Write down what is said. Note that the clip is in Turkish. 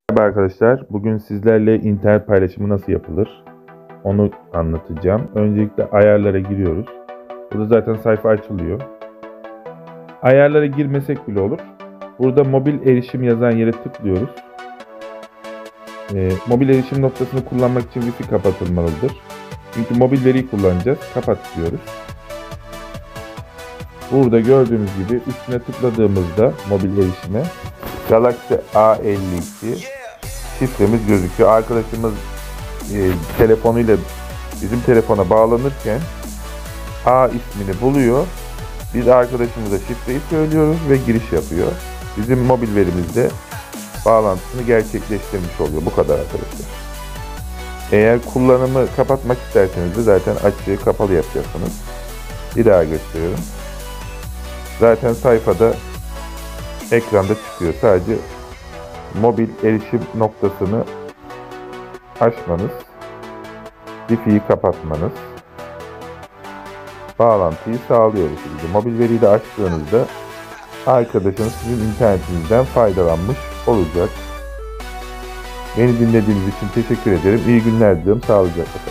Merhaba arkadaşlar. Bugün sizlerle internet paylaşımı nasıl yapılır? Onu anlatacağım. Öncelikle ayarlara giriyoruz. Burada zaten sayfa açılıyor. Ayarlara girmesek bile olur. Burada mobil erişim yazan yere tıklıyoruz. Mobil erişim noktasını kullanmak için Wi-Fi kapatılmalıdır. Çünkü mobil veriyi kullanacağız. Kapat diyoruz. Burada gördüğünüz gibi üstüne tıkladığımızda mobil erişime Galaxy A52 şifremiz gözüküyor. Arkadaşımız telefonuyla bizim telefona bağlanırken A ismini buluyor. Biz arkadaşımıza şifreyi söylüyoruz ve giriş yapıyor. Bizim mobil verimizde bağlantısını gerçekleştirmiş oluyor. Bu kadar arkadaşlar. Eğer kullanımı kapatmak isterseniz de zaten açığı kapalı yapacaksınız. Bir daha gösteriyorum. Zaten sayfada ekranda çıkıyor. Sadece mobil erişim noktasını açmanız, Wi-Fi'yi kapatmanız bağlantıyı sağlıyor bu şekilde. Mobil veriyi de açtığınızda arkadaşınız sizin internetinizden faydalanmış olacak. Beni dinlediğiniz için teşekkür ederim. İyi günler diliyorum. Sağlıcakla kalın.